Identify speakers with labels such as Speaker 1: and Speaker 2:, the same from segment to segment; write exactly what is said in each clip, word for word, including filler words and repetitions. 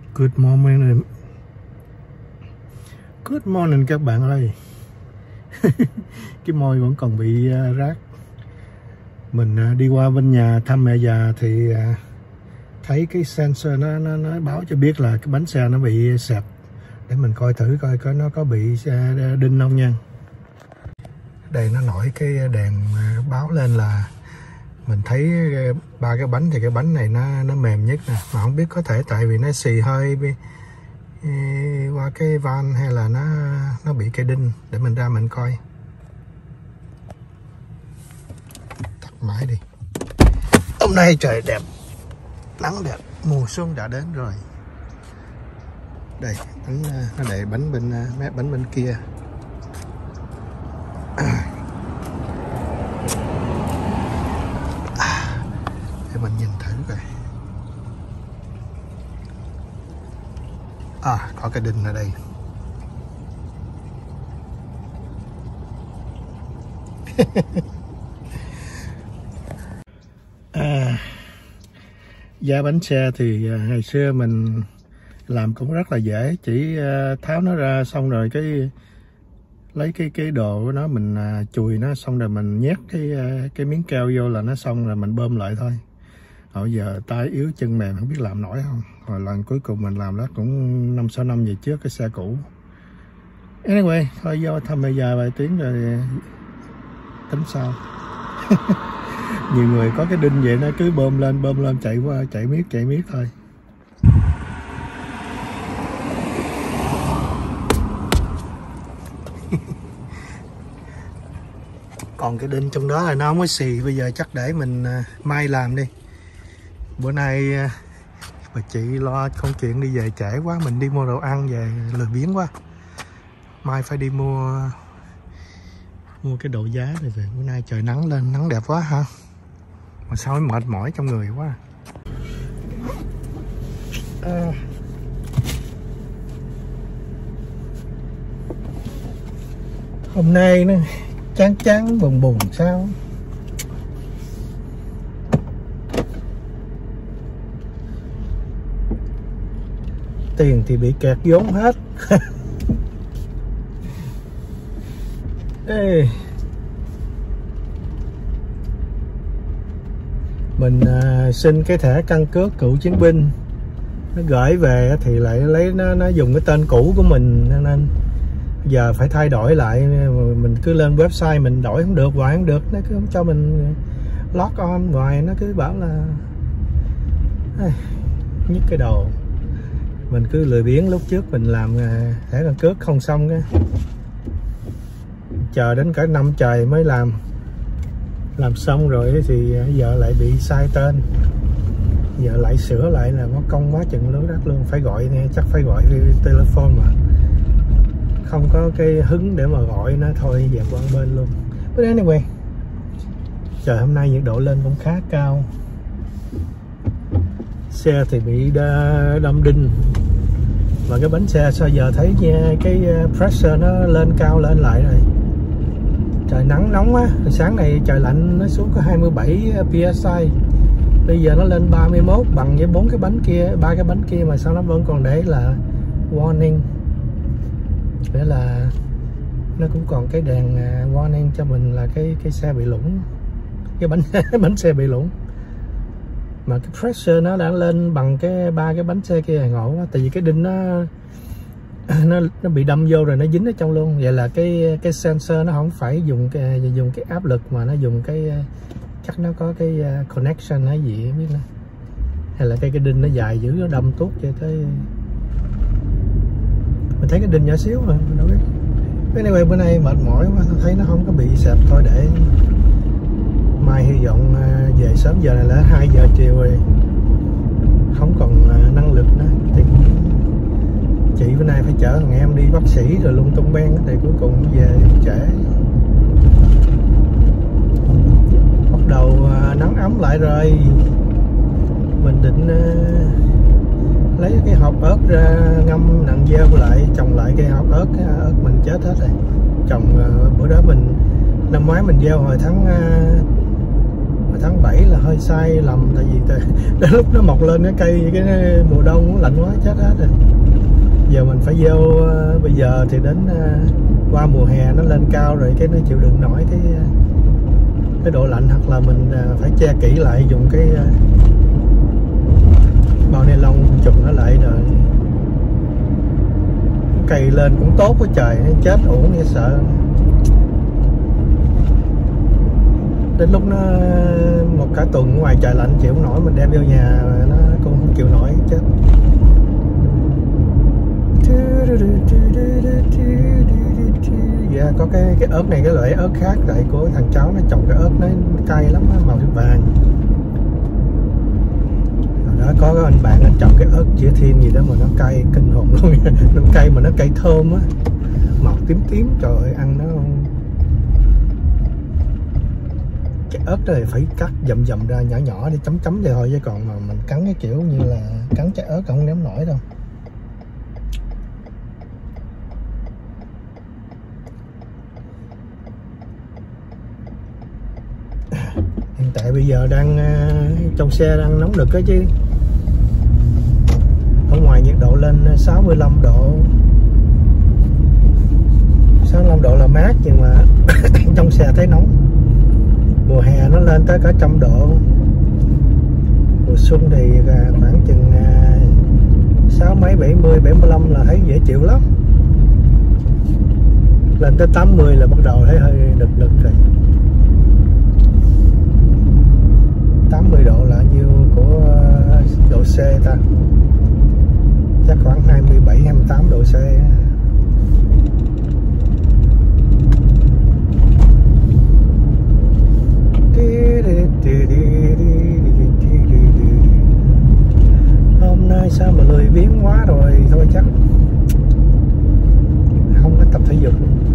Speaker 1: Good morning. Good morning các bạn ơi. Cái môi vẫn còn bị uh, rát. Mình uh, đi qua bên nhà thăm mẹ già thì uh, thấy cái sensor nó, nó nó báo cho biết là cái bánh xe nó bị xẹp. Để mình coi thử coi có nó có bị uh, đinh không nha. Đây nó nổi cái đèn uh, báo lên là mình thấy ba cái bánh thì cái bánh này nó nó mềm nhất nè, mà không biết có thể tại vì nó xì hơi bị, qua cái van hay là nó nó bị cái đinh. Để mình ra mình coi. Tắt máy đi. Hôm nay trời đẹp, nắng đẹp, mùa xuân đã đến rồi. Đây bánh, nó để bánh bên mé bánh bên kia. Mình nhìn thử coi. À, có cái đinh ở đây. À, da bánh xe thì ngày xưa mình làm cũng rất là dễ, chỉ tháo nó ra xong rồi cái lấy cái cái đồ của nó mình chùi nó xong rồi mình nhét cái cái miếng keo vô là nó xong rồi mình bơm lại thôi. Hồi giờ tay yếu chân mềm không biết làm nổi không. Hồi lần cuối cùng mình làm đó cũng năm sáu năm về trước, cái xe cũ. Anyway, thôi vô thăm bây giờ vài tiếng rồi tính sau. Nhiều người có cái đinh vậy nó cứ bơm lên bơm lên chạy qua chạy miết chạy miết thôi. Còn cái đinh trong đó là nó không có xì. Bây giờ chắc để mình mai làm đi. Bữa nay bà chị lo công chuyện đi về trễ quá, mình đi mua đồ ăn về lười biếng quá. Mai phải đi mua mua cái đồ giá này về. Bữa nay trời nắng lên, nắng đẹp quá ha. Mà sao mới mệt mỏi trong người quá. À. Hôm nay nó chán chán buồn buồn sao. Tiền thì bị kẹt vốn hết. Ê. Mình à, xin cái thẻ căn cước cựu chiến binh, nó gửi về thì lại lấy nó nó dùng cái tên cũ của mình nên giờ phải thay đổi lại. Mình cứ lên website mình đổi không được, hoài không được, nó cứ không cho mình log on, ngoài nó cứ bảo là Ê, nhức cái đầu. Mình cứ lười biếng, lúc trước mình làm thẻ căn cước không xong cái chờ đến cả năm trời mới làm. Làm xong rồi thì giờ lại bị sai tên, giờ lại sửa lại là mất công quá chừng lứa đất luôn. Phải gọi nè, chắc phải gọi telephone mà không có cái hứng để mà gọi nó thôi, dẹp qua bên luôn. But anyway, trời hôm nay nhiệt độ lên cũng khá cao. Xe thì bị đâm đinh. Mà cái bánh xe sao giờ thấy cái pressure nó lên cao lên lại rồi. Trời nắng nóng á, sáng này trời lạnh nó xuống có hai mươi bảy pê ét i. Bây giờ nó lên ba mươi mốt bằng với bốn cái bánh kia, ba cái bánh kia mà sao nó vẫn còn để là warning. Nghĩa là nó cũng còn cái đèn warning cho mình là cái cái xe bị lủng. Cái bánh bánh xe bị lủng. Mà cái pressure nó đã lên bằng cái ba cái bánh xe kia ngộ quá. Tại vì cái đinh nó nó nó bị đâm vô rồi nó dính ở trong luôn. Vậy là cái cái sensor nó không phải dùng cái dùng cái áp lực mà nó dùng cái, chắc nó có cái connection hay gì không biết nữa. Hay là cái cái đinh nó dài dữ, nó đâm tuốt cho tới mình thấy cái đinh nhỏ xíu mà mình đâu biết. Anyway, bữa nay mệt mỏi quá, thấy nó không có bị sẹp thôi để mai hy vọng về sớm. Giờ này là hai giờ chiều rồi, không còn năng lực nữa. Thì chị bữa nay phải chở thằng em đi bác sĩ rồi lung tung beng thì cuối cùng về trễ. Bắt đầu nắng ấm lại rồi. Mình định lấy cái hộp ớt ra ngâm nặng gieo lại, trồng lại cây hộp ớt. Cái ớt mình chết hết rồi. Trồng bữa đó mình năm ngoái mình gieo hồi tháng tháng bảy là hơi sai lầm, tại vì đến lúc nó mọc lên cái cây cái mùa đông nó lạnh quá chết hết rồi. Giờ mình phải vô uh, bây giờ thì đến uh, qua mùa hè nó lên cao rồi cái nó chịu đựng nổi cái uh, cái độ lạnh, hoặc là mình uh, phải che kỹ lại, dùng cái uh, bao ni lông chùm nó lại rồi cây lên cũng tốt quá trời, chết uổng nghe sợ. Đến lúc nó một cả tuần ngoài trời lạnh chịu không nổi, mình đem vô nhà nó cũng không chịu nổi chết. Dạ, có cái cái ớt này cái loại ớt khác, tại của thằng cháu nó trồng cái ớt nó cay lắm, màu vàng. Đó có cái anh bạn anh trồng cái ớt chĩa thiên gì đó mà nó cay kinh hồn luôn. Nó cay mà nó cay thơm á, màu tím tím, trời ơi ăn nó cái ớt đó thì phải cắt dầm dầm ra nhỏ nhỏ để chấm chấm vậy thôi, chứ còn mà mình cắn cái kiểu như là cắn trái ớt không nếm nổi đâu. Hiện tại bây giờ đang uh, trong xe đang nóng nực á chứ. Ở ngoài nhiệt độ lên sáu mươi lăm độ, sáu mươi lăm độ là mát, nhưng mà trong xe thấy nóng. Mùa hè nó lên tới cả trăm độ, mùa xuân thì khoảng chừng sáu mấy, bảy mươi, bảy mươi lăm là thấy dễ chịu lắm. Lên tới tám mươi là bắt đầu thấy hơi đực đực rồi. Tám mươi độ là nhiêu của độ C ta? Chắc khoảng hai mươi bảy, hai mươi tám độ C. Hôm nay sao mà lười biếng quá rồi, thôi chắc không có tập thể dục.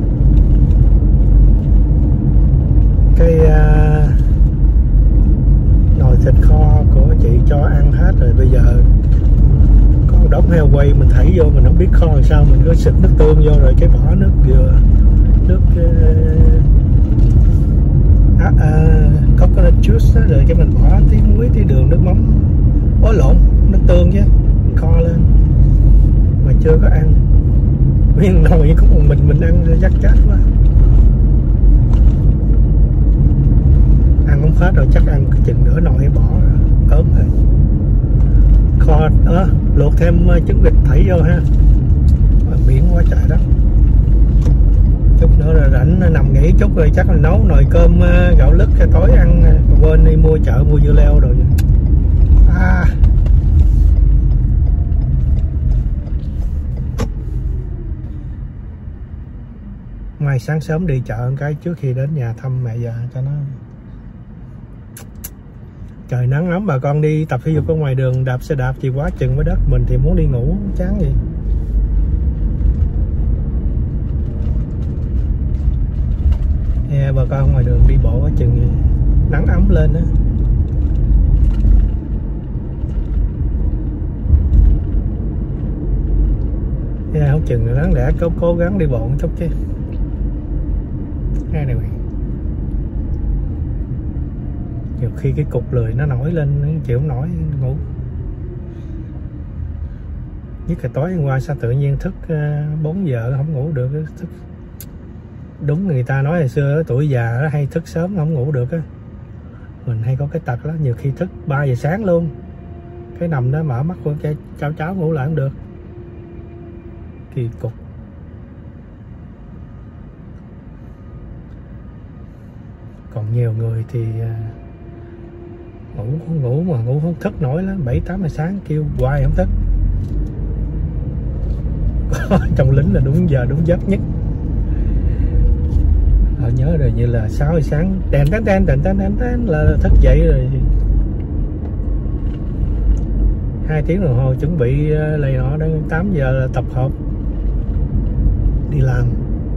Speaker 1: Cái uh, nồi thịt kho của chị cho ăn hết rồi, bây giờ có một đống heo quay mình thảy vô, mình không biết kho làm sao, mình có xịt nước tương vô rồi cái bỏ nước dừa, nước uh, à, à, coconut juice đó, rồi cái mình bỏ tí muối, tí đường, nước mắm, ối lộn, nước tương chứ, mình kho lên mà chưa có ăn. Nguyên nồi có một mình mình ăn thì chắc chết quá, ăn không hết rồi, chắc ăn chừng nửa nồi bỏ ớm rồi. Kho à, luộc thêm trứng vịt thảy vô ha, biển quá trời đó. Chút nữa là rảnh nằm nghỉ chút rồi chắc là nấu nồi cơm gạo lứt cái tối ăn. Quên đi mua chợ mua dưa leo rồi à. Mai sáng sớm đi chợ một cái trước khi đến nhà thăm mẹ già cho nó. Trời nắng lắm, bà con đi tập thể dục ở ngoài đường đạp xe đạp thì quá chừng với đất, mình thì muốn đi ngủ chán gì. Yeah, bà con ngoài đường đi bộ quá chừng nắng ấm lên đó. Yeah, không chừng đáng lẽ cố, cố gắng đi bộ một chút chứ. Hai này mày. Nhiều khi cái cục lười nó nổi lên, nó chịu không nổi, ngủ. Nhất là tối hôm qua sao tự nhiên thức bốn giờ không ngủ được, thức. Đúng người ta nói hồi xưa tuổi già nó hay thức sớm không ngủ được á. Mình hay có cái tật đó, nhiều khi thức ba giờ sáng luôn. Cái nằm đó mở mắt của cháu cháu ngủ lại không được. Kỳ cục. Còn nhiều người thì ngủ ngủ mà ngủ không thức nổi lắm, bảy tám giờ sáng kêu hoài không thức. Trong lính là đúng giờ đúng giấc nhất. Họ nhớ rồi, như là sáu giờ sáng đèn tán tán tán tán tán tán là thức dậy rồi. Hai tiếng đồng hồ chuẩn bị này nọ, đang tám giờ là tập hợp đi làm.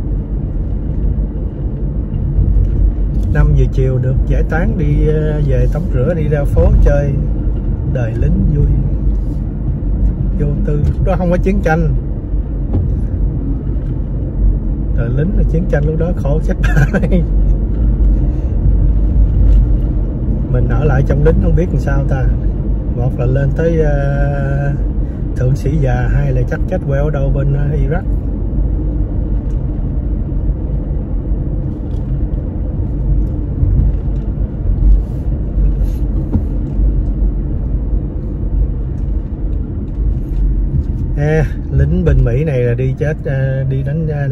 Speaker 1: Năm giờ chiều được giải tán đi về tắm rửa đi ra phố chơi. Đời lính vui vô tư, lúc đó không có chiến tranh. Đời lính là chiến tranh, lúc đó khổ chết bà. Mình ở lại trong lính không biết làm sao ta. Một là lên tới uh, Thượng Sĩ Già, hai là chắc chết queo ở đâu bên uh, Iraq. À, lính bên Mỹ này là đi chết uh, đi đánh uh,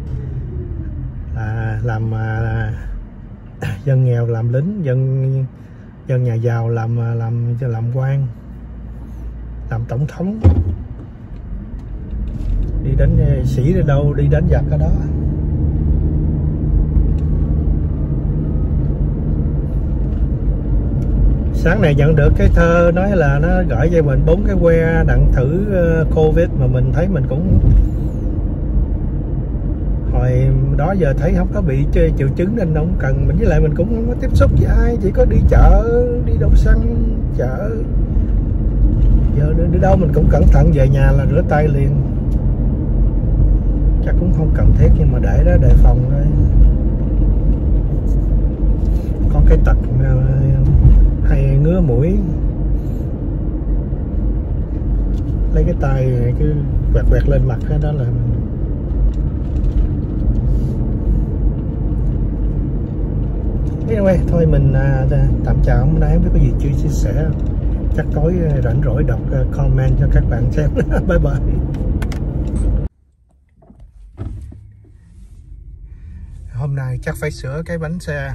Speaker 1: à, làm uh, dân nghèo làm lính, dân dân nhà giàu làm làm làm quan, làm tổng thống, đi đánh sĩ ở đâu đi đánh giặc ở đó. Sáng này nhận được cái thơ nói là nó gửi cho mình bốn cái que đặng thử Covid, mà mình thấy mình cũng hồi đó giờ thấy không có bị triệu chứng nên không cần. Mình với lại mình cũng không có tiếp xúc với ai, chỉ có đi chợ, đi đậu xăng, chợ. Giờ đi đâu mình cũng cẩn thận, về nhà là rửa tay liền. Chắc cũng không cần thiết, nhưng mà để đó đề phòng thôi. Có cái tật hay ngứa mũi, lấy cái tay cứ quẹt quẹt lên mặt đó là mình. Anyway, thôi mình à, tạm chào hôm nay, không biết có gì chưa chia sẻ. Chắc tối rảnh rỗi đọc comment cho các bạn xem. Bye bye. Hôm nay chắc phải sửa cái bánh xe.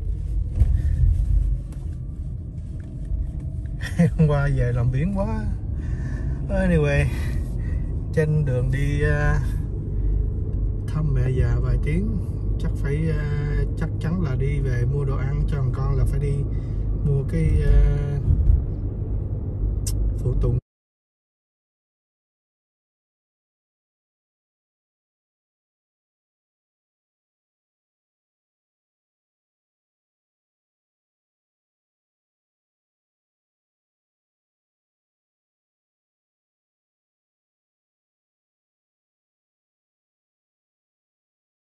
Speaker 1: Hôm qua về làm biếng quá. Anyway, trên đường đi uh, thăm mẹ già vài tiếng, chắc phải uh, chắc chắn là đi về mua đồ ăn cho thằng con, là phải đi mua cái uh, phụ tùng